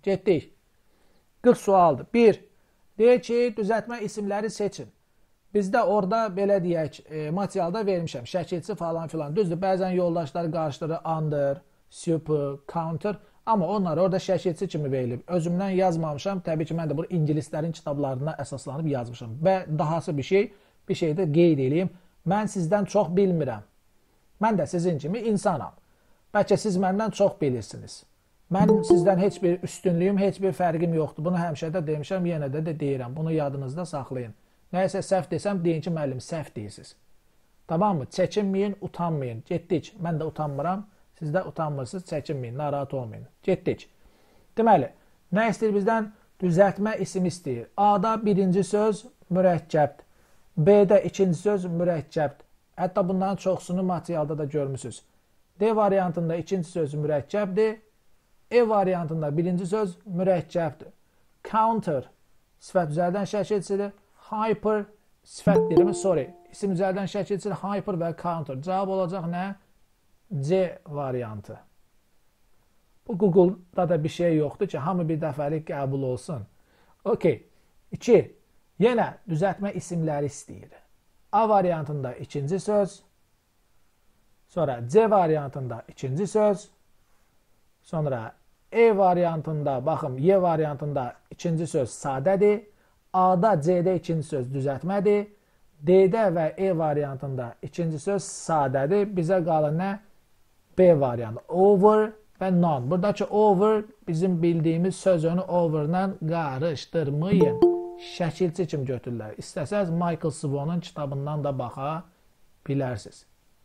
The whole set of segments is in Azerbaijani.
Getdik. 40 sualdır. 1. Deyək ki, düzəltmə isimləri seçin. Bizdə orada belə deyək, materialda vermişəm. Şəkilçi falan filan. Düzdür, bəzən yoldaşlar qarşıları under, super, counter. Amma onlar orada şəkilçi kimi verilib. Özümdən yazmamışam. Təbii ki, mən də bu ingilislərin kitablarına əsaslanıb yazmışam. Və dahası bir şey də qeyd edeyim. Mən sizdən çox bilmirəm. Mən də sizin kimi insanam. Bəlkə siz məndən çox bilirsiniz. Mən sizdən heç bir üstünlüyüm, heç bir fərqim yoxdur. Bunu həmişə də demişəm, yenə də deyirəm. Bunu yadınızda saxlayın. Nəyəsə səhv desəm, deyin ki, müəllim, səhv deyirsiniz. Tamam mı? Çəkinməyin, utanmayın. Getdik. Mən də utanmıram. Siz də utanmırsınız, çəkinməyin, narahat olmayın. Getdik. Deməli, nə istəyir bizdən? Düzəltmə isim istəyir. A-da birinci söz mürəkkəbdir. B-də ikinci söz mürəkkəbdir. Hətta bunların çoxsunu materialda da görmüsünüz. D variantında ikinci söz mürəkkəbdir. E variantında birinci söz mürəkkəbdir. Counter sifət üzərdən şəkilçidir. Hyper sifət deyirəm, sorry. İsim üzərdən şəkilçidir. Hyper və counter. Cavab olacaq nə? C variantı. Bu Google-da da bir şey yoxdur ki, hamı bir dəfəlik qəbul olsun. Okey. 2. Yenə düzəltmə isimləri istəyir. A variantında ikinci söz. Sonra C variantında ikinci söz. Sonra E variantında, baxın, Y variantında ikinci söz sadədir. A-da, C-də ikinci söz düzəltmədir. D-də və E variantında ikinci söz sadədir. Bizə qalır nə? B variantı. Over və non. Buradakı over bizim bildiyimiz sözünü overla qarışdırmayın. Şəkilçi kimi götürürlər. İstəsəz Michael Svon'un kitabından da baxa bilərsiniz.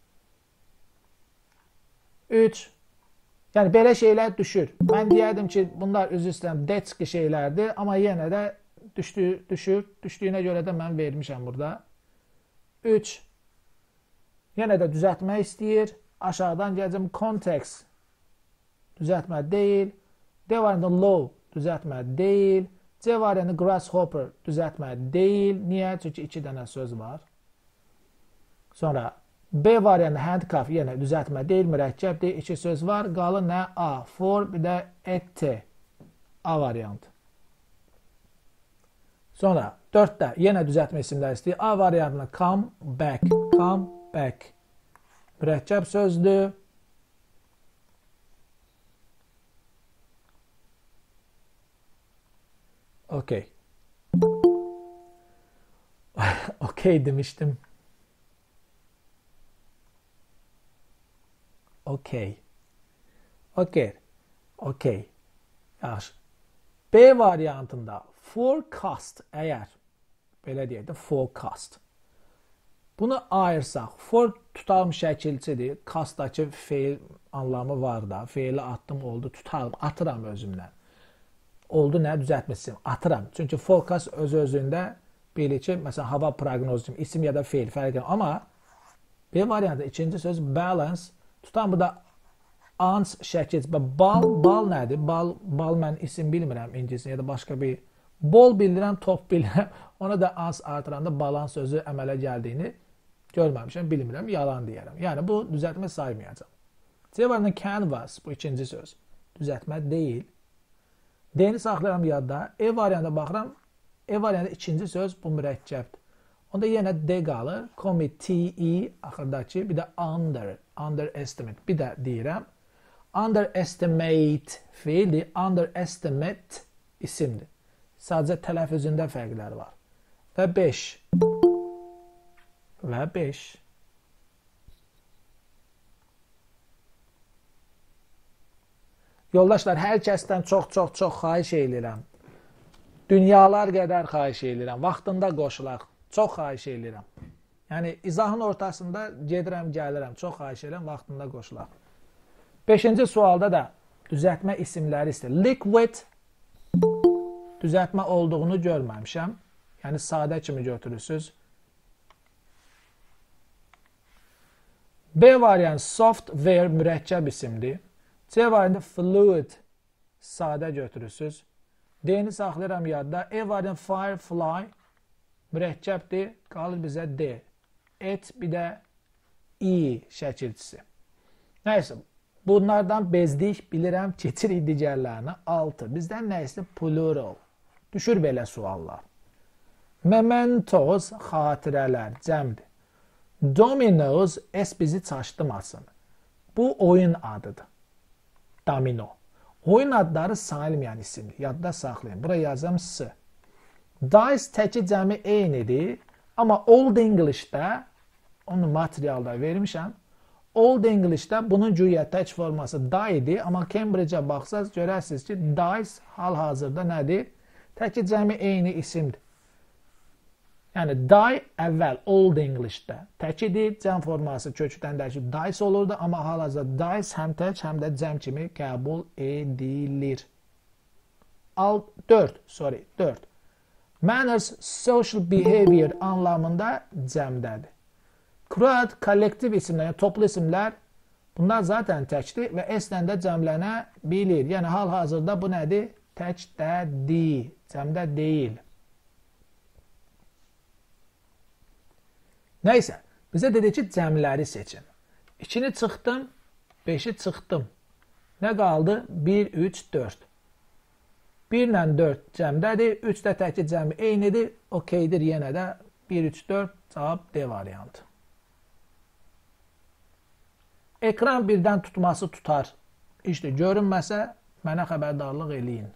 3. Yəni belə şeylər düşür. Mən deyərdim ki, bunlar üzr istəyirəm, detski şeylərdir, amma yenə də düşür. Düşdüyünə görə də mən vermişəm burada. 3. Yenə də düzəltmə istəyir. Aşağıdan gələcəm context. Düzəltmə deyil. D variantı low. Düzəltmə deyil. C variantı grasshopper. Düzəltmə deyil. Niyə? Çünki 2 dənə söz var. Sonra B variantı handcuff, yenə düzəltmə deyil, mürəkkəb deyil, 2 söz var. Qalır nə? A, for, bir də et. A variantı. Sonra 4-də yenə düzəltmə isimlər istəyir. A variantına come back. Come back. Mürəkkəb sözdür. Okey. Okey demişdim. Okey. Okey. Yaxşı. B variantında forecast, əgər belə deyək də forecast. Bunu ayırsaq, for tutalım şəkilçidir. Castdakı feil anlamı var da. Feili atdım, oldu, tutalım, atıram özümdən. Oldu nə? Düzəltmişsin. Atıram. Çünki forecast öz-özündə bilir ki, məsələn, hava proqnozu kimi isim ya da feil fərq edir. Amma B variantı ikinci söz balance. Tutan burada ans şəkilçi. Bal nədir? Bal mən isim bilmirəm ingiliscə ya da başqa bir. Bol bilirəm, top bilirəm. Ona da ans artıranda balans sözü əmələ gəldiyini görməmişəm, bilmirəm, yalan deyərəm. Yəni bu düzəltmə saymayacağım. C variantı canvas, bu ikinci söz. Düzəltmə deyil. D-ni saxlayıram yadda. E variantına baxıram. E variantı ikinci söz, bu mürəkkəbdir. Onda yenə D qalır. Committee, axırdakı, bir də underestimate. Bir də deyirəm. Underestimate fiildir. Underestimate isimdir. Sadəcə tələffüzündə fərqlər var. Və 5. Və 5. Yoldaşlar, hər kəsdən çox xahiş edirəm. Dünyalar qədər xahiş edirəm. Vaxtında qoşulaq. Çox xahiş edirəm. Yəni, izahın ortasında gedirəm, gəlirəm. Çox xahiş edirəm, vaxtında qoşulaq. 5-ci sualda da düzəltmə isimləri istəyir. Liquid düzəltmə olduğunu görməmişəm. Yəni, sadə kimi götürürsünüz. B variantı software mürəkkəb isimdir. C variantı fluid sadə götürürsünüz. D-ni saxlayıram yadda. E variantı firefly mürəkkəbdir. Qalır bizə D. Et, bir də E şəkilçisi. Nəysə, Bunlardan bezdik, bilirəm, keçirik digərlərinə. 6. Bizdən nə istəyir? Plural. Düşür belə suallar. Mementos, xatirələr, cəmdir. Dominoes, es bizi çaşdırmasın. Bu oyun adıdır. Domino. Oyun adları sayılmayan isimdir. Yadda saxlayın. Buraya yazım S. Dice təki cəmi eynidir. Amma Old English'də, onu materialda vermişəm. Old English'də bunun güya tək forması die idi. Amma Cambridge'ə baxsaz görərsiniz ki, dice hal-hazırda nədir? Təki cəmi eyni isimdir. Yəni, die əvvəl Old English'də tək idi. Cəm forması kökdən dəyişib dice olurdu. Amma hal-hazırda dice həm tək, həm də cəm kimi qəbul edilir. 4. Manners, social behavior anlamında cəmdədir. Crowd, kollektiv isimlər, yəni toplu isimlər, bunlar zaten təkdir və S-lə də cəmlənə bilir. Yəni, hal-hazırda bu nədir? Təkdədir, cəmdə deyil. Nəysə, bizə dedi ki, cəmləri seçin. 2-ni çıxdım, 5-i çıxdım. Nə qaldı? 1, 3, 4. 1 ilə 4 cəmdədir, 3 də təki cəmi eynidir, okeydir yenə də 1, 3, 4 cavab D variantı. Ekran birdən tutması tutar. İşte görünməsə, mənə xəbərdarlıq eləyin.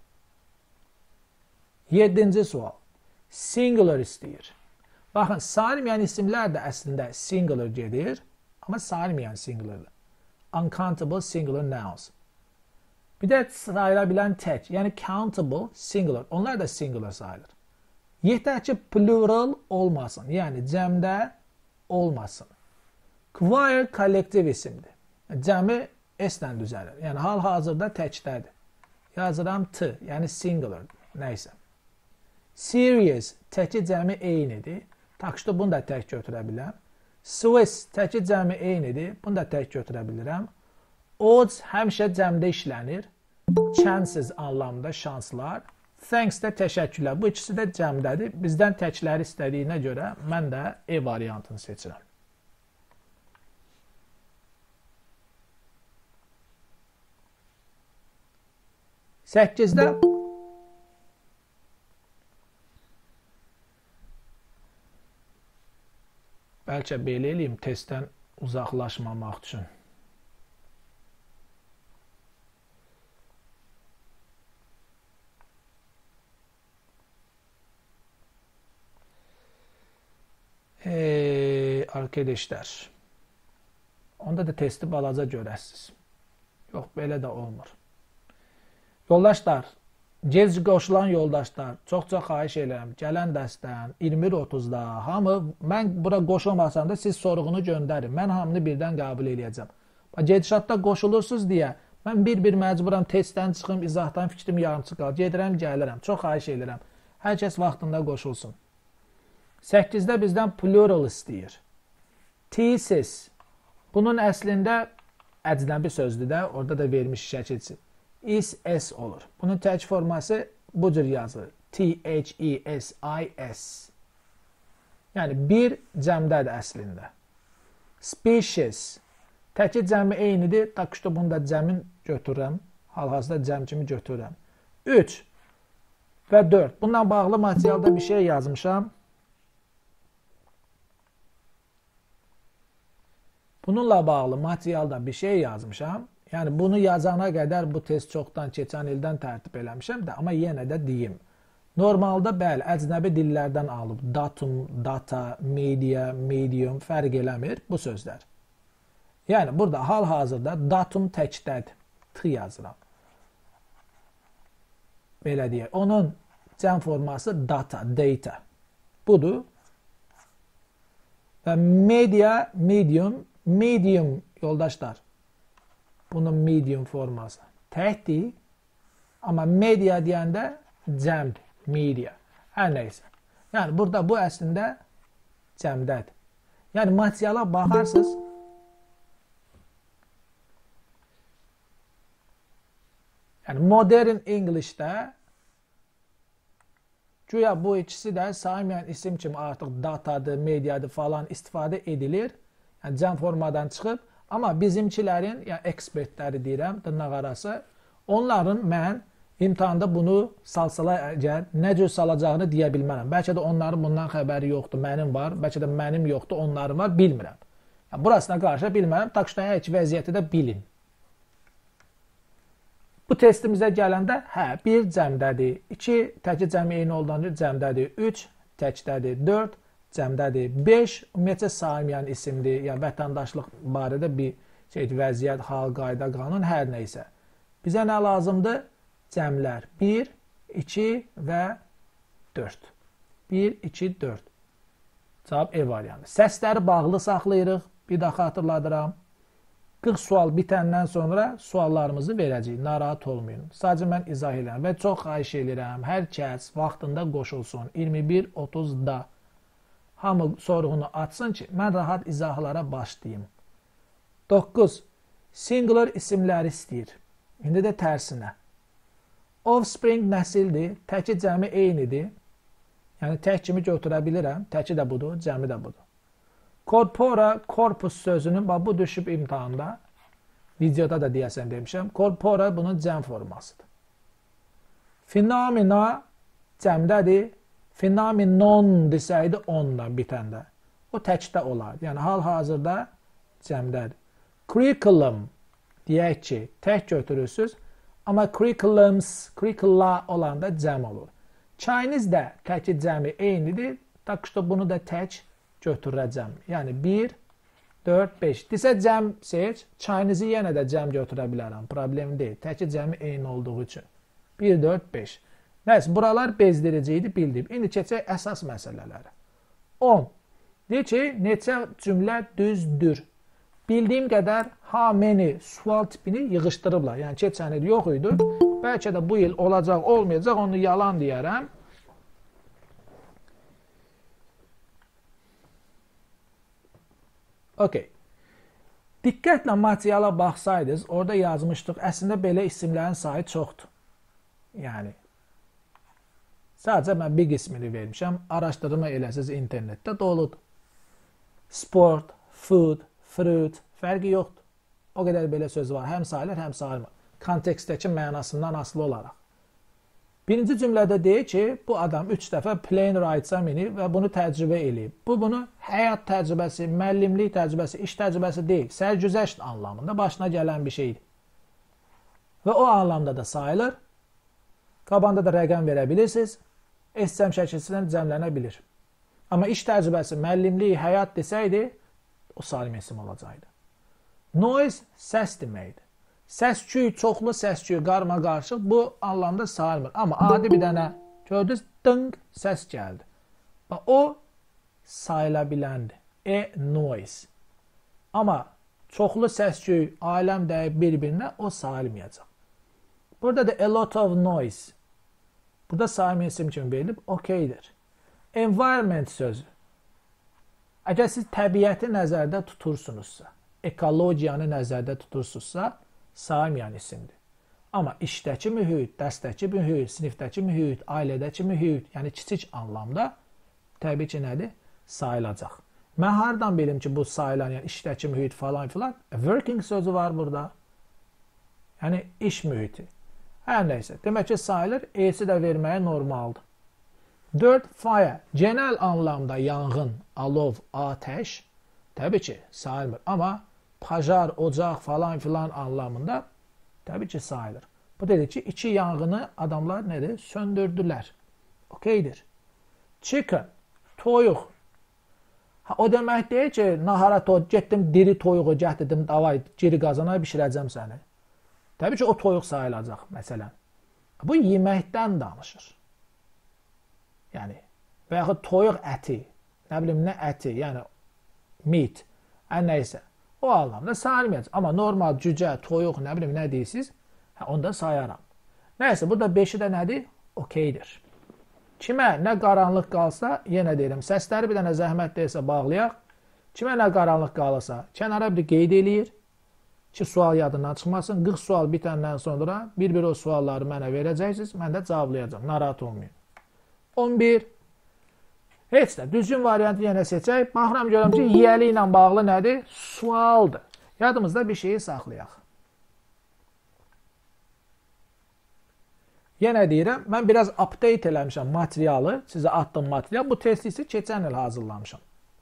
7-ci sual. Singular istəyir. Baxın, sayılmayan isimlər də əslində singular gedir, amma sayılmayan singulardır. Uncountable singular nouns. Bir də sayılabilən tək, yəni countable singular. Onlar da singular sayılır. Yetər ki, plural olmasın, yəni cəmdə olmasın. Choir kollektiv isimdir. Cəmi S-lə düzəlir. Yəni hal-hazırda təkdədir. Yazıram T, yəni singular. Nəysə. Serious, təki cəmi eynidir. Takşda bunu da tək götürə biləm. Swiss, təki cəmi eynidir. Bunu da tək götürə bilirəm. Odds həmişə cəmdə işlənir. Chances anlamında şanslar. Thanks də təşəkkürlər. Bu ikisi də cəmdədir. Bizdən təkləri istədiyinə görə mən də E variantını seçirəm. Səkkizdə bəlkə belə eləyim testdən uzaqlaşmamaq üçün. Arkadaşlar, onda da testi balaca görəsiniz. Yox, belə də olmur. Yoldaşlar, gec qoşulan yoldaşlar, çox-çox xahiş edirəm, gələn dəstən 20-30-da hamı, mən bura qoşulmasam da siz sorğunu göndərin. Mən hamını birdən qəbul edəcəm. Gedişatda qoşulursunuz deyə, mən bir-bir məcburam testdən çıxım, izahdan fikrim yarımçı qal. Gedirəm, gəlirəm. Çox xahiş edirəm. Hər kəs vaxtında qoşulsun. 8-də bizdən plural istəyir. Thesis. Bunun əslində əcnəbi sözdür də, orada da vermiş şəkilçi. Is-S olur. Bunun tək forması bu cür yazılır. T-H-E-S-I-S. Yəni, bir cəmdədir əslində. Species. Təki cəmi eynidir. Takışda bunu da cəmin götürürəm. Hal-hazırda cəm kimi götürürəm. 3 və 4. Bundan bağlı materialda bir şey yazmışam. Bununla bağlı materialda bir şey yazmışam. Yəni, bunu yazana qədər bu test çoxdan keçən ildən tərtib eləmişəm də, amma yenə də deyim. Normalda, bəli, əcnəbi dillərdən alıb datum, data, media, medium fərq eləmir bu sözlər. Yəni, burada hal-hazırda datum təkdədir. T yazıram. Belə deyək. Onun cəm forması data, data. Budur. Və media, medium, medium yoldaşlar. Bunun medium forması təkdir. Amma media deyəndə cəmdir. Media. Hər neysə. Yəni, burada bu əslində cəmdədir. Yəni, materiala baxarsınız. Yəni, modern English'də güya bu ikisi də saymayan isim kimi artıq datadır, mediadır falan istifadə edilir. Yəni, cəm formadan çıxıb. Amma bizimkilərin, yəni ekspertləri deyirəm, dırnaq arası, onların mən imtahanda bunu salsalar əgər nə cür salacağını deyə bilmərəm. Bəlkə də onların bundan xəbəri yoxdur, mənim var. Bəlkə də mənim yoxdur, onların var, bilmirəm. Yəni, burasına qarşı bilmərəm, tak ki, hər iki vəziyyəti də bilin. Bu testimizə gələndə, 1 cəmdədir, 2 təki cəmi eyni olduğunca cəmdədir, 3 təkdədir, 4 cəmdədir, 5 ümumiyyətcə saymayan isimdir, yəni vətəndaşlıq barədə bir vəziyyət, hal, qayda, qanun, hər neysə. Bizə nə lazımdır? Cəmlər 1, 2 və 4. 1, 2, 4. Cavab E variantı. Səsləri bağlı saxlayırıq. Bir daha xatırladıram. 40 sual bitəndən sonra suallarımızı verəcəyik. Narahat olmayın. Sadəcə mən izah edirəm və çox xahiş edirəm. Hər kəs vaxtında qoşulsun. 21:30-da hamı sorğunu açsın ki, mən rahat izahlara başlayayım. 9. Singular isimləri istəyir. İndi də tərsinə. Offspring nəsildir. Təki cəmi eynidir. Yəni tək kimi götürə bilirəm. Təki də budur, cəmi də budur. Corpora, korpus sözünün, bu düşüb imtahanda, videoda da deyəsən demişəm, corpora bunun cəm formasıdır. Fenomena cəmdədir, phenomenon desəydi ondan bitəndə. O təkdə olar, yəni hal-hazırda cəmdədir. Curriculum deyək ki, tək götürürsünüz, amma curricula olanda cəm olur. Chinese də təki cəmi eynidir, tak ki, bunu da tək götürəcəm. Yəni 1, 4, 5. Desə cəm seç, Chinese-i yenə də cəm götürə bilərəm. Problem deyil. Təki cəmi eyni olduğu üçün. 1, 4, 5. Nəysə, buralar bezdiriciydi, bildim. İndi keçək əsas məsələləri. 10. Deyir ki, neçə cümlə düzdür? Bildiyim qədər how many sual tipini yığışdırıblar. Yəni keçən il yox idi. Bəlkə də bu il olacaq, olmayacaq, onu yalan deyərəm. Okay. Diqqətlə materiala baxsaydınız, orada yazmışdıq, əslində belə isimlərin sayı çoxdur. Yəni, sadəcə mən bir qismini vermişəm, araşdırma eləsiz internetdə doludur. Sport, food, fruit, fərqi yoxdur. O qədər belə söz var, həm sayılır, həm sayılmır. Kontekstdəki mənasından asılı olaraq. Birinci cümlədə deyir ki, bu adam 3 dəfə plane ride'a minib və bunu təcrübə eləyib. Bu bunu həyat təcrübəsi, müəllimlik təcrübəsi, iş təcrübəsi deyil, sərgüzəşt anlamında başına gələn bir şeydir. Və o anlamda da sayılır. Qabanda da rəqəm verə bilirsiniz. SCM şəkilçisindən cəmlənə bilir. Amma iş təcrübəsi, müəllimlik, həyat desəydi, o salim isim olacaqdı. Noise səs deməkdir. Səsküy, çoxlu səsküy, qarma-qarışıq bu anlamda sayılmır. Amma adi bir dənə gördünüz, dınq səs gəldi. O sayıla biləndir. Noise. Amma çoxlu səsküy, aləm dəyib bir-birinə o sayılmayacaq. Burada da a lot of noise. Burada sayılmayan isim kimi verilib, okeydir. Environment sözü. Əgər siz təbiəti nəzərdə tutursunuzsa, ekologiyanı nəzərdə tutursunuzsa, saymayan isimdir. Amma işdəki mühit, dərsdəki mühit, sinifdəki mühit, ailədəki mühit, yəni kiçik anlamda təbii ki, nədir? Sayılacaq. Mən hardan bilim ki, bu sayılan, yəni işdəki mühit falan filan? Working sözü var burada. Yəni iş mühiti. Hər neysə. Demək ki, sayılır, E-si də verməyə normaldır. 4. Fire. Genel anlamda yanğın, alov, ateş təbii ki, sayılmır. Amma pajar, ocaq falan filan anlamında təbii ki, sayılır. Bu dedi ki, 2 yanğını adamlar nədir? Söndürdülər. Okeydir. Chicken, toyuq. O demək deyil ki, nahara getdim, diri toyuğu gətirdim, davay, geri qazana bişirəcəm səni. Təbii ki, o toyuq sayılacaq, məsələn. Bu yeməkdən danışır. Yəni, və yaxud toyuq əti, nə bilim, nə əti, yəni meat, nəysə. O anlamda sayılmayacaq. Amma normal cücə, toyuq, nə bilim, nə deyirsiniz, onda sayaram. Nəysə, burada 5-i də nədir? Okeydir. Kimə nə qaranlıq qalsa, yenə deyirəm, səsləri bir dənə zəhmət deyilsə bağlayaq. Kimə nə qaranlıq qalırsa, kənara bir qeyd eləyir ki, sual yadından çıxmasın. 40 sual bitəndən sonra bir-bir o sualları mənə verəcəksiniz, mən də cavablayacağım. Narahat olmayın. 11. Heç də düzgün variantı yenə seçək. Baxıram görəm ki, yiyəli ilə bağlı nədir? Sualdır. Yadımızda bir şeyi saxlayaq. Yenə deyirəm, mən biraz update eləmişəm materialı, sizə atdım material. Bu testi isə keçən il hazırlamışam.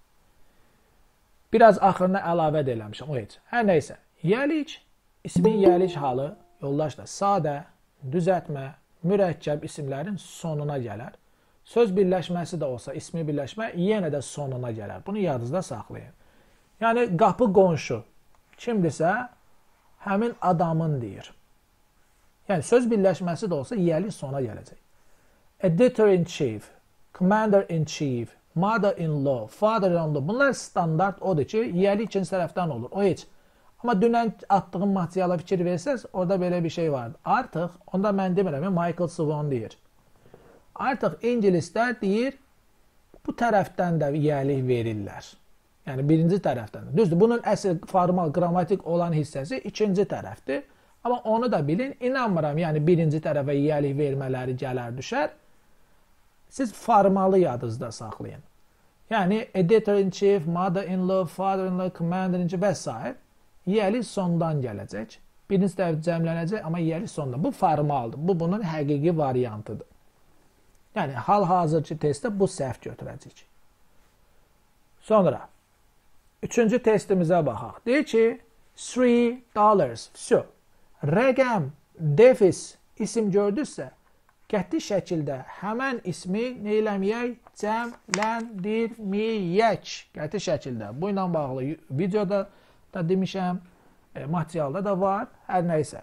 Biraz axırına əlavə də eləmişəm, o heç. Hər neysə, yəlik, ismin yəlik halı, yoldaşlar, sadə, düzəltmə, mürəkkəb isimlərin sonuna gələr. Söz birləşməsi də olsa, ismi birləşmə yenə də sonuna gələr. Bunu yadınızda saxlayın. Yəni, qapı qonşu kimdirsə, həmin adamın deyir. Yəni, söz birləşməsi də olsa, yəli sona gələcək. Editor-in-chief, commander-in-chief, mother-in-law, father-in-law. Bunlar standart odur ki, yəli ikinci tərəfdən olur. O heç. Amma dünən atdığım materiala fikir versəz, orada belə bir şey vardı. Artıq, onda mən demirəm, Michael Swan deyir. Artıq ingilislər deyir, bu tərəfdən də yəli verirlər. Yəni, birinci tərəfdən. Düzdür, bunun əsl, formal, qrammatik olan hissəsi ikinci tərəfdir. Amma onu da bilin, inanmıram, yəni birinci tərəfə yiyəlik vermələri gələr düşər. Siz formalı yadınızda saxlayın. Yəni, editor-in-chief, mother-in-law, father-in-law, commander-in-chief və s. Yiyəlik sondan gələcək. Birinci tərəf cəmlənəcək, amma yiyəlik sondan. Bu formaldır. Bu, bunun həqiqi variantıdır. Yəni, hal-hazırki testdə bu səhv götürəcək. Sonra, üçüncü testimizə baxaq. Deyir ki, $3. Всё. Rəqəm, defis isim gördünüzsə, qəti şəkildə həmən ismi nə eləməyək? Cəmləndirməyək. Qəti şəkildə. Bu ilə bağlı videoda da demişəm, materialda da var, hər nəysə.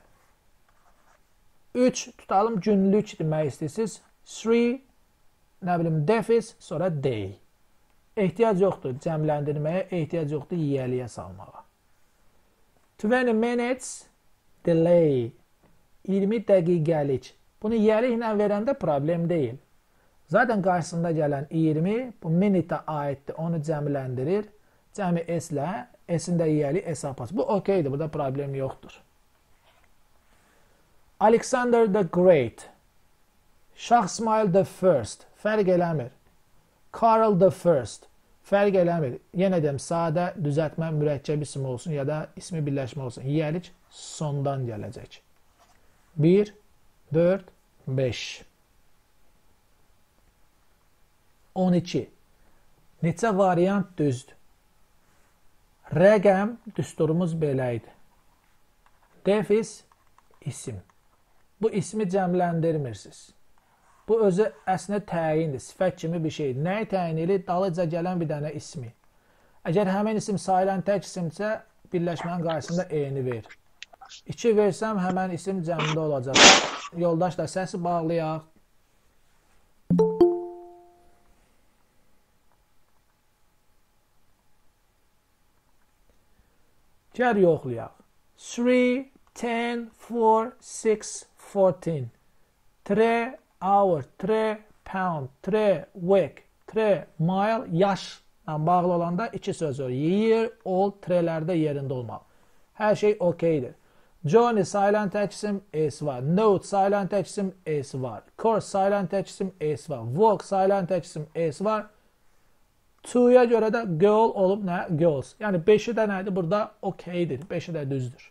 3 tutalım günlük demək istəyirsiniz. 3, nə bilim, defis, sonra day. Ehtiyac yoxdur cəmləndirməyə, ehtiyac yoxdur yiyəliyə salmağa. 20 minutes delay. 20 dəqiqəlik. Bunu yiyəliklə verəndə problem deyil. Zaten qarşısında gələn 20 bu minute aiddir. Onu cəmləndirir. Cəmi S-lə, S-in də yiyəlik S apası. Bu okeydir. Burada problem yoxdur. Alexander the Great. Şah İsmail the First. Fərq eləmir. Karl the First. Fərq eləmir. Yenə deyəm, sadə düzəltmə mürəkkəb isim olsun ya da ismi birləşmə olsun. Yiyəlik sondan gələcək. 1, 4, 5. 12. Neçə variant düzdür? Rəqəm düsturumuz belə idi. Defis isim. Bu ismi cəmləndirmirsiniz. Bu özü əslində təyindir, sifət kimi bir şeydir. Nəyi təyin edir? Dalıca gələn bir dənə ismi. Əgər həmin isim sayılan tək isimsə, birləşmənin qarşısında E-ni ver. 2 versəm, həmən isim cəmdə olacaq. Yoldaşlar, səsi bağlayaq. Gəl yoxlayaq. 3, 10, 4, 6, 14. 3 hour, 3 pound, 3 week, 3 mile, yaşla bağlı olanda 2 söz var. Year, old, 3'lerde yerində olmalı. Hər şey okeydir. Johnny sayılan tək isim S var. Note sayılan tək isim S var. Course sayılan tək isim S var. Walk sayılan tək isim S var. To'ya görə də girl olub nə? Girls. Yəni 5'i də nədir? Burada okeydir. 5'i də düzdür.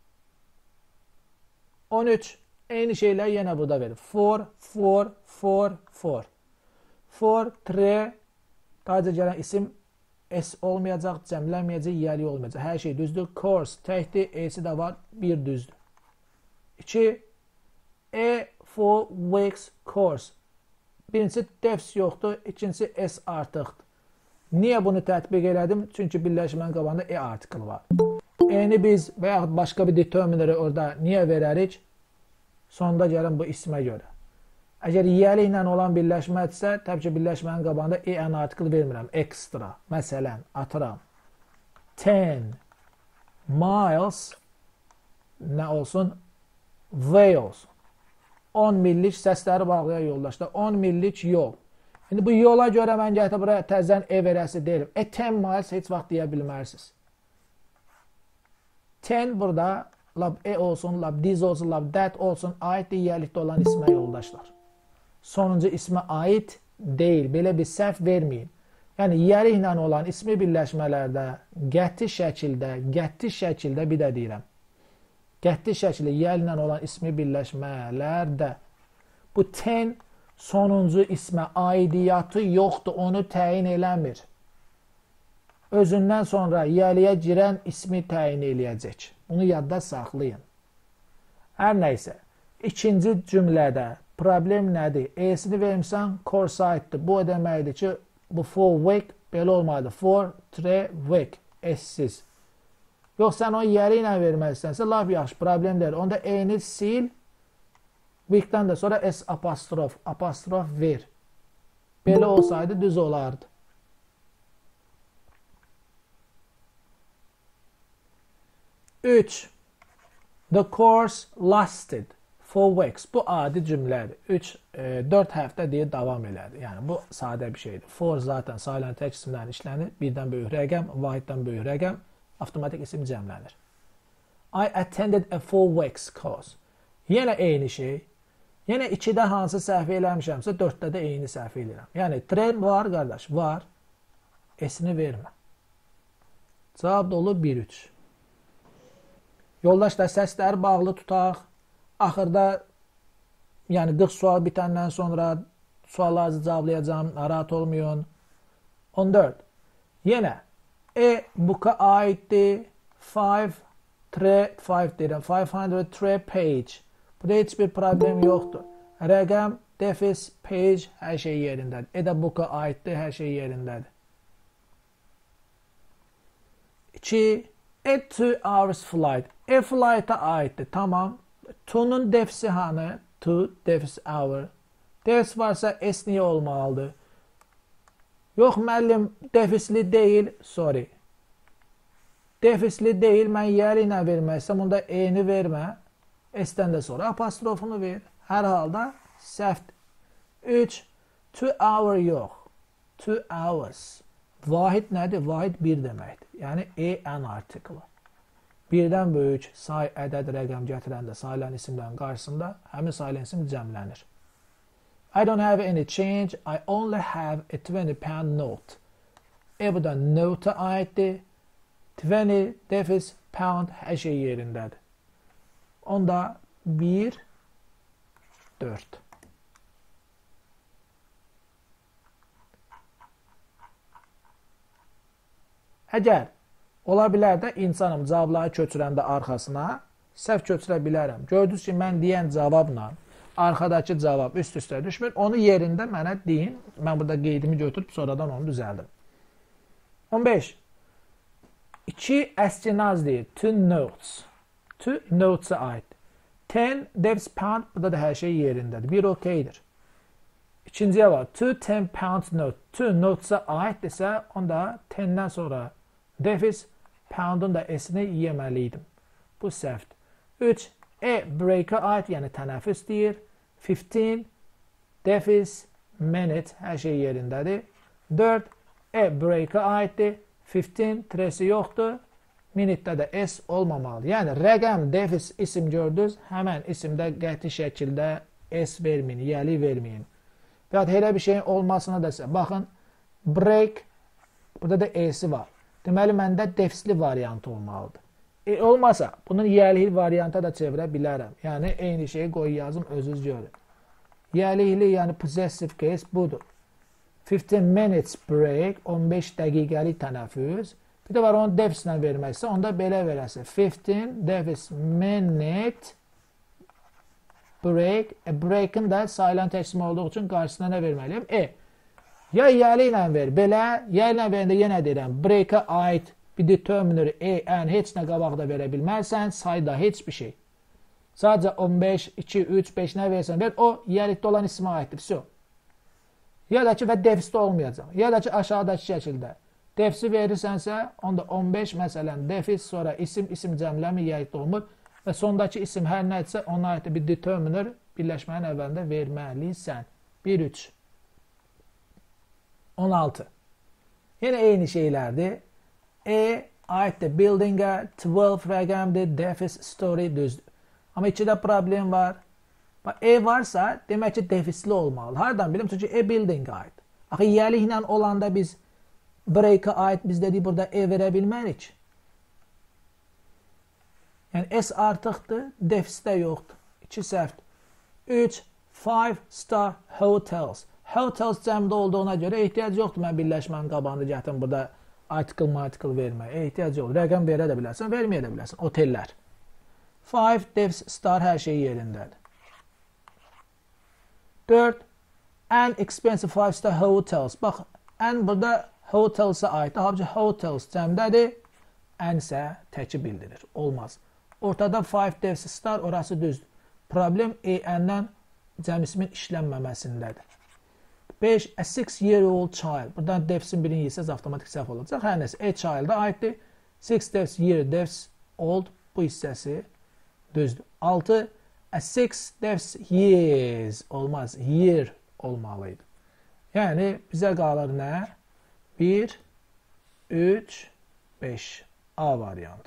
13. Eyni şeylər yenə burada verir. 4, 4, 4, 4. 4, 3. Daha gələn isim S olmayacaq, cəmlənməyəcək, yiyəlik olmayacaq. Hər şey düzdür. Course təkdir, E'si də var, 1 düzdür. 2. E, for, weeks, course. Birincisi defs yoxdur, ikincisi S artıqdır. Niyə bunu tətbiq elədim? Çünki birləşmənin qabağında E artiklı var. E'ni biz və yaxud başqa bir determineri orada niyə verərik? Sonda gəlin bu ismə görə. Əgər yiyəli ilə olan birləşmədirsə, təbii ki, birləşmənin qabağında E-N artikl vermirəm. Ekstra. Məsələn, atıram. 10 miles nə olsun? Way olsun. 10 millik səsləri bağlayan yoldaşlar. 10 millik yol. İndi bu yola görə mən gətirib buraya təzən E verəsi deyiləm. 10 miles heç vaxt deyə bilmərsiniz. 10 burada lab E olsun, lab this olsun, lab that olsun, aid yiyəlikdə olan ismə yoldaşlar. Sonuncu ismə aid deyil. Belə bir səhv verməyin. Yəni yəri ilə olan ismi birləşmələrdə qəti şəkildə bir də deyirəm. Qəti şəkildə yəri ilə olan ismi birləşmələrdə bu ten sonuncu ismə aidiyyatı yoxdur, onu təyin eləmir. Özündən sonra yəliyə girən ismi təyin eləyəcək. Bunu yadda saxlayın. Hər nəysə, ikinci cümlədə problem nədir? E-sini vermişsən, course-dır. Bu o deməkdir ki, bu for week belə olmadı. For, tre, week. S-siz. Yox, sən onu yəri ilə verməlisənsə, laf yaxşı, problem deyil. Onda E-ni sil, weekdən də sonra S apostrof ver. Belə olsaydı düz olardı. Üç. The course lasted 4 weeks. Bu adi cümlədir. 4 həftə deyə davam elədi. Yəni bu sadə bir şeydir. For zaten sayılan tək isimlərin işlənir. Birdən böyük rəqəm, vahiddən böyük rəqəm, avtomatik isim cəmlənir. I attended a 4 weeks course. Yenə eyni şey. Yenə 2-də hansı səhv eləmişəmsə 4-də də eyni səhv eləyirəm. Yəni tren var qardaş, var. S-ni vermə. Cavab da olur 1-3. Yoldaşlar səsləri bağlı tutaq. Axırda yəni 40 sual bitəndən sonra suallarınızı cavablayacağım. Narahat olmayın. 14. Yenə book'a aiddir. 5 deyirəm. 503 page. Burada heç bir problem yoxdur. Rəqəm, defis, page hər şey yerindədir. Də book'a aiddir, hər şey yerindədir. 2. A 2 hours flight. Flight'a aiddir. Tamam. To'nun defisi hanı? To, defis hour. Defis varsa S niye olmalıdır? Yox müəllim, defisli deyil. Sorry. Defisli deyil. Mən yəri ilə verməzsəm, onda E-ni vermə. S-dən də sonra apostrofunu ver. Hər halda səhvdir. 3. 2 hour yox. 2 hours. Vahid nədir? Vahid 1 deməkdir. Yəni an artiklı. Birdən böyük say, ədəd, rəqəm gətirəndə sayılan isimlərin qarşısında həmin sayılan isim cəmlənir. I don't have any change. I only have a 20 pound note. Bu da note'a aiddir. 20 defis pound hər şey yerindədir. Onda 1, 4. Əgər ola bilər də insanım cavabları köçürəndə arxasına səhv köçürə bilərəm. Gördünüz ki, mən deyən cavabla arxadakı cavab üst-üstə düşmür. Onu yerində mənə deyin. Mən burada qeydimi götürüb sonradan onu düzəldim. 15. 2 əskinaz deyir. 2 notes. 2 notes'a aid. 10 defis pound. Burada da hər şey yerindədir. 1 okeydir. İkinciyə var. 2 10 pound note. 2 notes'a aiddirsə, onda 10-dən sonra defis pound'un da S-ni yeməliydim. Bu səhvdir. 3. Break'a aid, yəni tənəffüs deyir. 15 defis minute hər şey yerindədir. 4. Break'a aiddir. 15 tresi yoxdur. Minute'də də S olmamalı. Yəni rəqəm, defis, isim gördünüz. Həmən isimdə qəti şəkildə S verməyin, yəli verməyin. Və ya elə bir şeyin olmasına da baxın. Break, burada da E'si var. Deməli, məndə defisli variantı olmalıdır. Olmasa, bunun yəli variantı da çevirə bilərəm. Yəni, eyni şeyi qoy yazım, özünüz görün. Yəlikli, yəni possessive case budur. 15 minutes break, 15 dəqiqəlik tənəffüs. Bir də var, onu defislə verməksə, onda belə verəsə. 15 defis minute break. Break'in də sayılan təqsim olduğu üçün qarşısına nə verməliyim? Ya yəli ilə ver, belə, yəli ilə verəndə yenə deyirəm, break'a aid bir determiner n heç nə qabaqda verə bilmərsən, sayda heç bir şey. Sadəcə 15, 2, 3, 5 nə versən, ver, o yəlikdə olan ismə aiddir. Ya da ki, və defisdə olmayacaq. Ya da ki, aşağıdakı şəkildə. Defisi verirsənsə, onda 15, məsələn, defis, sonra isim cəmləmi yəlikdə olmur və sondakı isim hər nədirsə, ona aiddir bir determiner birləşmənin əvvəlində verməlisən. 1, 3. 16. Yenə eyni şeylərdir. Aiddir building'ə, 12 rəqəmdir, defis, story düzdür. Amma 2-də problem var. Varsa, demək ki, defisli olmalı. Hardan bilim? Çünki building'ə aid. Axı, yəliklə olanda biz break'e ait biz dedik burada e verə bilmərik. Yəni S artıqdır, defisdə yoxdur. 2 səhvdir. 3. 5-star hotels. Hotels cəmdə olduğuna görə ehtiyac yoxdur. Mən birləşmənin qabağında gətirim burada article verməyə. Ehtiyac yoxdur. Rəqəm verə də bilərsən, verməyə də bilərsən. Otellər. 5 defis-star hər şey yerindədir. 4. En expensive 5-star hotels. Bax, en burada hotels'a ait. Halbuki hotels cəmdədir. En isə təki bildirir. Olmaz. Ortada 5 defis-star, orası düzdür. Problem en-dən cəm ismin işlənməməsindədir. 5. A 6-year-old child. Buradan defisin birini yetsəz avtomatik səhv olacaq. Hər nəsə. A child'a aiddir. 6 defis year, defis old. Bu hissəsi düzdür. 6. A 6 defis years. Olmaz. Year olmalıydı. Yəni bizə qalır nə? 1, 3, 5. A variantı.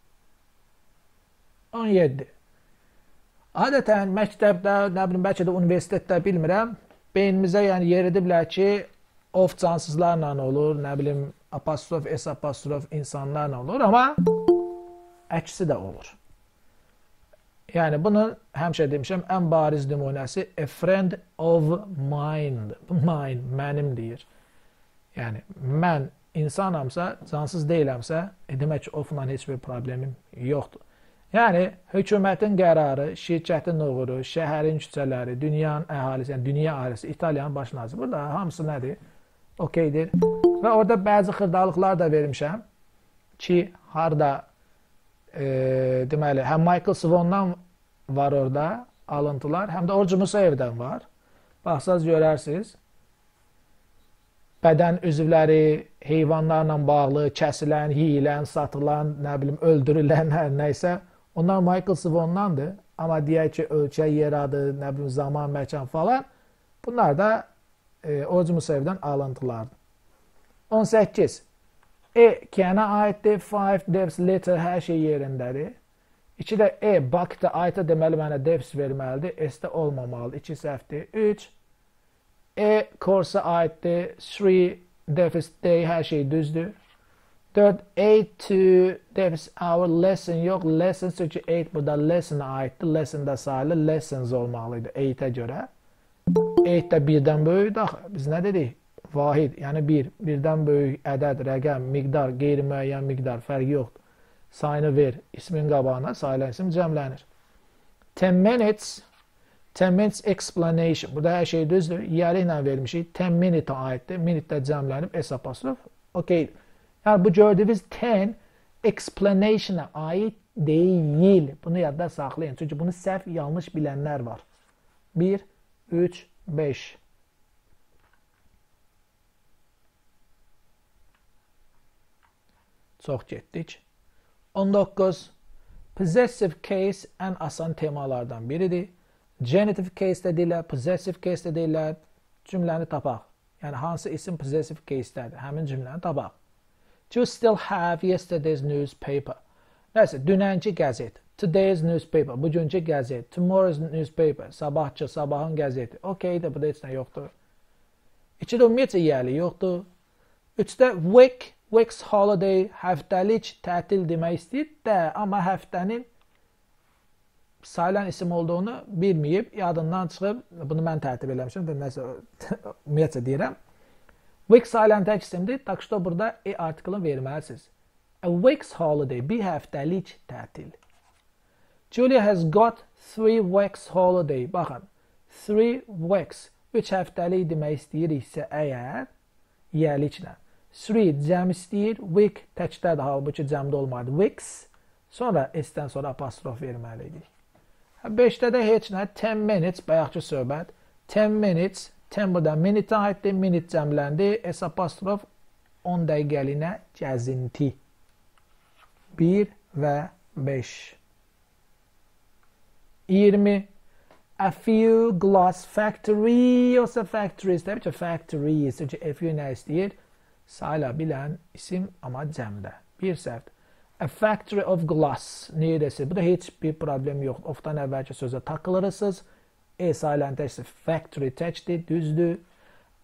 17. Adətən məktəbdə, nə bilim, bəlkə də universitetdə bilmirəm, beynimizə yəni yer ediblər ki, of cansızlarla olur, nə bilim, apostrof, s apostrof insanlarla olur, amma əksi də olur. Yəni bunu həmişə demişəm, ən bariz nümunəsi a friend of mine. Mine, mənim deyir. Yəni mən insanamsa, cansız deyiləmsə, demək ki, ofla heç bir problemim yoxdur. Yəni hökumətin qərarı, şirkətin uğuru, şəhərin küçələri, dünyanın əhalisi, yəni dünya ailesi, İtaliyanın baş naziri. Burada hamısı nədir? Okeydir. Və orada bəzi xırdalıqlar da vermişəm ki, harda deməli, həm Michael Swon'dan var orada alıntılar, həm də Orcu Musayevdən var. Baxsaz görərsiniz. Bədən üzvləri heyvanlarla bağlı, kəsilən, yeyilən, satılan, nə bilim, öldürülən, hər nəysə, onlar Michael Swon'dandır. Amma deyək ki, ölkə, yer adı, nə bilim, zaman, məkan falan, bunlar da Orcu Musayevdən alıntılardır. 18. Kənə aiddir, 5 defs letter hər şey yerindədir. 2 də bakda aiddir, deməli mənə defs verməlidir, S-də olmamalıdır, 2 səhvdir. 3. Course-a aiddir, 3 defs day hər şey düzdür. 4. 8 defs hour lesson yox, lesson çünki 8 burada lesson-a aiddir, lesson-da sayılır, lessons olmalıydı 8-ə görə. 8 də 1-dən böyükdür, biz nə dedik? Vahid, yəni 1, 1-dən böyük ədəd, rəqəm, miqdar, qeyri-müəyyən miqdar, fərqi yoxdur. Sayını ver, ismin qabağına, sayılan isim cəmlənir. 10 minutes, 10 minutes explanation. Burada hər şey düzdür. Yeri ilə vermişik. 10 minute aiddir. Minute də cəmlənib, S apostrof. Okey. Yəni bu gördüyünüz 10 explanation'a aid deyil. Bunu yadda saxlayın. Çünki bunu səhv, yanlış bilənlər var. 1, 3, 5. Çox getdik. 19. Possessive case ən asan temalardan biridir. Genitive case də deyirlər, possessive case də deyirlər. Cümləni tapaq. Yəni hansı isim possessive case-dədir? Həmin cümləni tapaq. You still have yesterday's newspaper. Nəsə, dünənki qəzet. Today's newspaper. Bugünkü qəzet. Tomorrow's newspaper. Sabahçı, sabahın qəzeti. Okeydir, bu da heç nə yoxdur. 2-də ümumiyyətcə yəli yoxdur. 3-də week's holiday, həftəlik tətil demək istəyir də, amma həftənin sayılan isim olduğunu bilməyib, yadından çıxıb, bunu mən tərtib eləmişim, nəsə ümumiyyətcə deyirəm. Week sayılan tək isimdir, tak ki, burada artiklını verməlisiniz. A week's holiday, bir həftəlik tətil. Julia has got 3 weeks holiday. Baxın, 3 weeks, 3 həftəlik demək istəyiriksə əgər, yəliklə. 3 cəm istəyir, week təkdədir, halbuki cəmdə olmadı. Weeks, sonra S-dən sonra apostrof verməliydik. 5-də də heç nə, 10 minutes, bayaqçı söhbət. 10 minutes, 10 burada minute aiddir, minute cəmləndi, S apostrof 10 dəqiqəlinə gəzinti. 1 və 5. 20. A few glass factory, yoxsa factories, təbii ki, factories, çünki a few nə istəyir? Sayıla bilən isim, amma cəmdə. Bir səhvdir. A factory of glass. Neydəsə? Bu da heç bir problem yoxdur. Ofdan əvvəlki sözə takılırısınız. Sayılan təkdir. Factory təkdir, düzdür.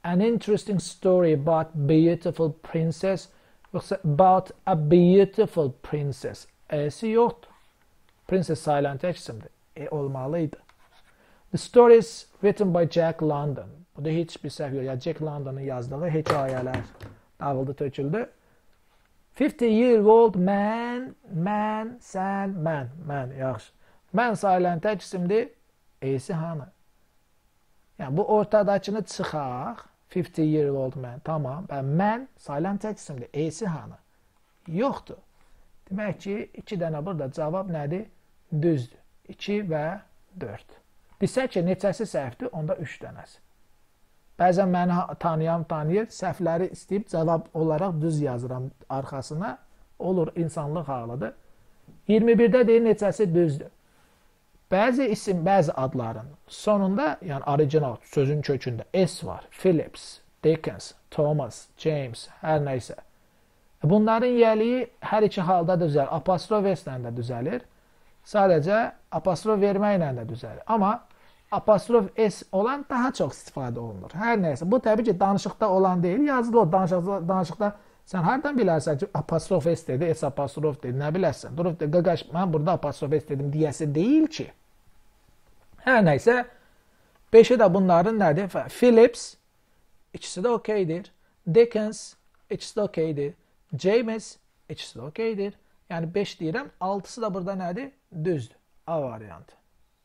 An interesting story about beautiful princess. Yoksa about a beautiful princess. E'si yoktu. Princess silent H isimdi. Olmalıydı. The story is written by Jack London. Bu da hiçbir səhv yok. Ya Jack London'ın yazdığı hikayeler dağıldı, töküldü. 50-year-old man, sen, man. Yaxşı. Man silent H isimdi. E'si hanı? Yani bu ortadakini çıxaq. 50-year-old man. Tamam. Man silent H isimdi. E'si hanı? Yoxdur. Demək ki, 2 dənə burada cavab nədir? Düzdür. 2 və 4. Desək ki, neçəsi səhvdir? Onda 3 dənəsi. Bəzən məni tanıyan tanıyır, səhvləri istəyib cavab olaraq düz yazıram arxasına. Olur, insanlıq halıdır. 21-də deyir, neçəsi düzdür. Bəzi isim, bəzi adların sonunda, yəni original sözün kökündə S var. Phillips, Dickens, Thomas, James, hər nəysə. Bunların yəliyi hər iki halda düzəlir. Apostrof S-lə də düzəlir. Sadəcə apostrof verməklə də düzəlir. Amma apostrof S olan daha çox istifadə olunur. Hər nəysə. Bu təbii ki, danışıqda olan deyil. Yazılı o danışıqda sən hardan bilərsən ki, apostrof S dedi, S apostrof dedi. Nə bilərsən? Durub de, qaqaş, mən burada apostrof S dedim deyəsi deyil ki. Hər nəysə, 5-i də bunların nədir? Phillips, ikisi də okeydir. Dickens, ikisi də okeydir. James, ikisi də okeydir. Yəni 5 deyirəm, 6-sı da burada nədir? Düzdür. A variantı.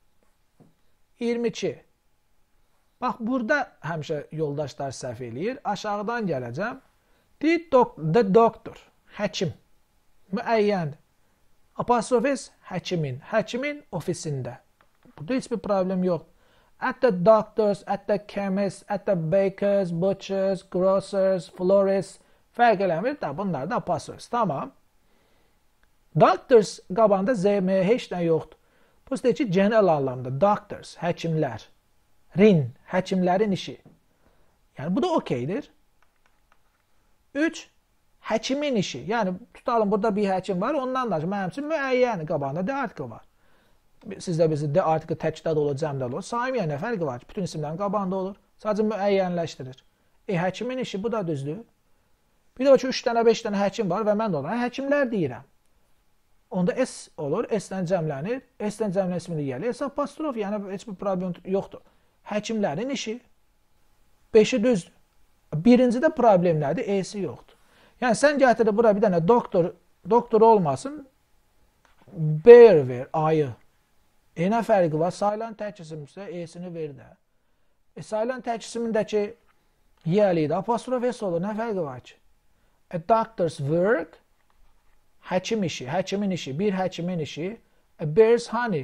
22. Bax, burada həmişə yoldaşlar səhv eləyir. Aşağıdan gələcəm. The doctor, həkim. Müəyyəndir. Apostrof S, həkimin. Həkimin ofisində. Burada heç bir problem yox. At the doctors, at the chemists, at the bakers, butchers, grocers, florists. Fərq eləmir da, bunlar da apostrof. Tamam. Doctors qabağında ZM heç nə yoxdur. Bu istəyir ki, genel anlamda doctors, həkimlər. Rin, həkimlərin işi. Yəni bu da okeydir. 3. Həkimin işi. Yəni tutalım burada bir həkim var, ondan da mənim üçün müəyyən qabağında D article var. Sizdə bizi D article təkdə də olur, cəmdə də olur. Saymayan nə fərqi var ki, bütün isimlərin qabağında olur. Sadəcə müəyyənləşdirir. Həkimin işi bu da düzdür. Bir də o ki, 3 dənə, 5 dənə həkim var və mən də onlara həkimlər deyirəm. Onda S olur, S-lə cəmlənir, S-lə cəmlənir ismini gəlir, S apostrof, yəni heç bir problem yoxdur. Həkimlərin işi 5-i düzdür. Birincidə problem nədir? E-si yoxdur. Yəni sən gətirir bura bir dənə doktor olmasın, bear ver, ayı. Nə fərqi var? Silent tək isimsə E-sini ver də. Silent tək isimindəki yəlidir, apostrof S olur, nə fərqi var ki? A doctor's work, həkim işi, həkimin işi, bir həkimin işi. A bear's honey,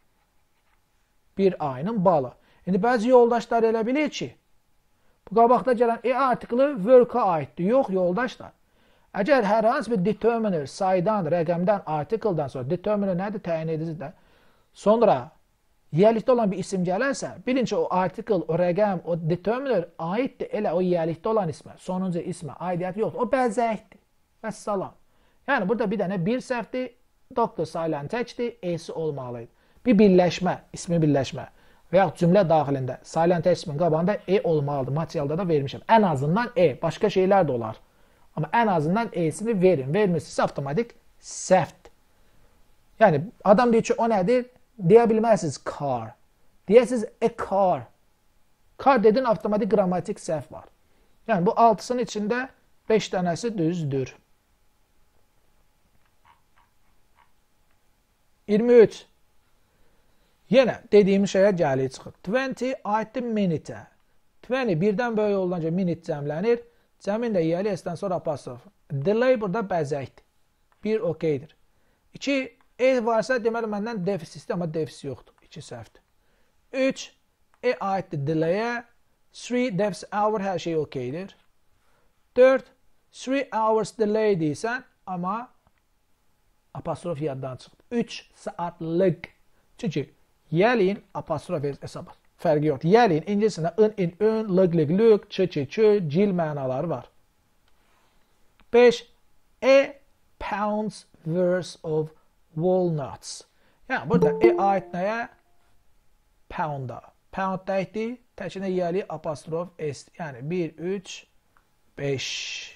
bir ayının balı. İndi bəzi yoldaşlar elə bilir ki, bu qabaqda gələn artiklı work-a aiddir. Yox, yoldaşlar. Əgər hər hansı bir determiner, saydan, rəqəmdən, artikeldən sonra, determiner nədir? Təyin edicidir. Sonra yiyəlikdə olan bir isim gələrsə, birinci o artikel, o rəqəm, o determiner aiddir elə o yiyəlikdə olan ismə, sonuncu ismə aidiyyəti yoxdur. O bəzəkdir. Vəssalam. Yəni burada bir dənə bir səhvdir, doktor silent təkdir, E-si olmalıydı. Bir birləşmə, ismi birləşmə və yaxud cümlə daxilində silent ismin qabağında E olmalıdır. Materialda da vermişəm. Ən azından E. Başqa şeylər də olar. Amma ən azından E-sini verin. Vermirsinizsə avtomatik səhvdir. Yəni adam deyir ki, o nədir? Deyə bilməzsiniz car. Deyəsiniz a car. Car dedin, avtomatik qrammatik səhv var. Yəni bu 6-sının içində 5 dənəsi düzdür. 23. Yenə dediyim şeyə gəlir çıxır. 20 aiddir minute. 20 birdən böyük olunca minute cəmlənir. Cəmin də yiyəli S-dən sonra apostrof. Delay burada bəzəkdir. 1 okeydir. 2 E varsa deməli məndən defisitdir, amma defis yoxdur. 2 səhvdir. 3 E aiddir delay-ə. 3 defis hour hər şey okeydir. 4 3 hours delay deyirsən, amma apostrof yaddan çıxdı. 3 saatlıq. Çünki yəliyin apostrof hesabı. Fərqi yoxdur. Yəliyin ingiliscəsində ın, lıq, çı, cil mənaları var. 5 a pounds worth of walnuts. Yəni burada aid nəyə? Pound-a. Pound dəyikdir, Təkinə yiyəli apostrof S. Yəni 1, 3, 5.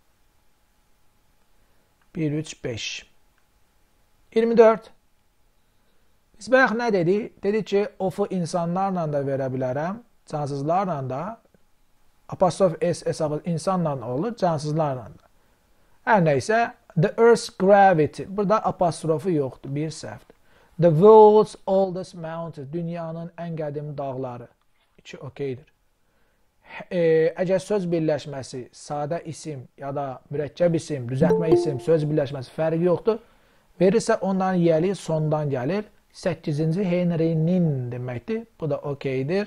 1, 3, 5. 24. Biz bayaq nə dedik? Dedik ki, of'u insanlarla da verə bilərəm, cansızlarla da. Apostrof S hesabı insanla olur, cansızlarla da. Hər nəysə, the Earth's gravity. Burada apostrofu yoxdur, bir səhvdir. The world's oldest mountains. Dünyanın ən qədim dağları. 2 okeydir. Əgər söz birləşməsi, sadə isim ya da mürəkkəb isim, düzəltmə isim, söz birləşməsi fərqi yoxdur. Verirsə onların yiyəli sondan gəlir. 8-ci Henry'nin deməkdir. Bu da okeydir.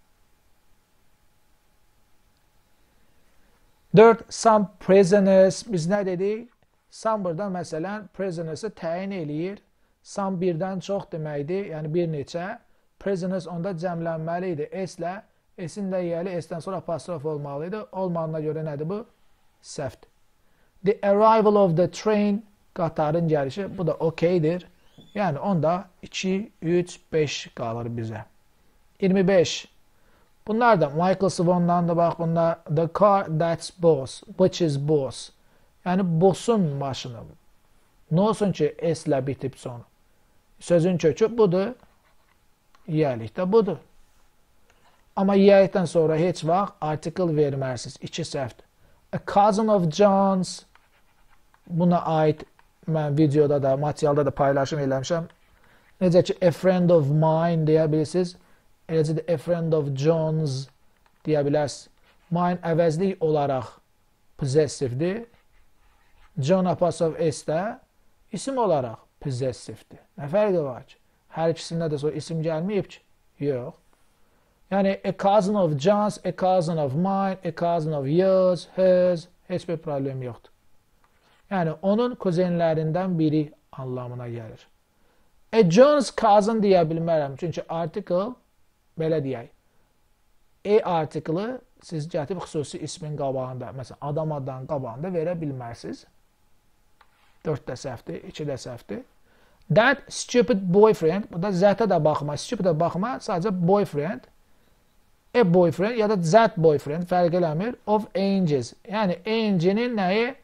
4. Some prisoners. Biz nə dedik? Some burada məsələn prisoners'ı təyin eləyir. Some birdən çox deməkdir. Yəni bir neçə. Prisoners onda cəmlənməli idi. S-lə. S-in də yiyəli, S-dən sonra apostrof olmalıydı. Olmadığına görə nədir bu? Səhvdir. The arrival of the train. Qatarın gəlişi. Bu da okeydir. Yəni onda 2, 3, 5 qalır bizə. 25. Bunlar da Michael Swan'dan da bax bunlar. The car that's boss. Which is boss. Yəni boss'un maşını. Nə olsun ki S-lə bitib sonu. Sözün kökü budur. Yiyəlikdə budur. Amma yiyəlikdən sonra heç vaxt article vermərsiniz. 2 səhvdir. A cousin of John's. Buna aid mən videoda da, materialda da paylaşım eləmişəm. Necə ki, a friend of mine deyə bilirsiniz. Eləcə də a friend of John's deyə bilərsiniz. Mine əvəzlik olaraq possessivedir. John apostrof S-də isim olaraq possessivedir. Nə fərqi var ki? Hər ikisində də sonra isim gəlməyib ki? Yox. Yəni, a cousin of John's, a cousin of mine, a cousin of yours, hers, heç bir problem yoxdur. Yəni, onun kuzenlərindən biri anlamına gəlir. A John's cousin deyə bilmərəm. Çünki article, belə deyək, a article siz gətirib xüsusi ismin qabağında, məsələn, adam adının qabağında verə bilmərsiniz. 4 də səhvdir, 2 də səhvdir. That stupid boyfriend, bu da zətə də baxma, stupid də baxma, sadəcə boyfriend, a boyfriend ya da that boyfriend fərq eləmir, of Ange's. Yəni, Ange'nin nəyi?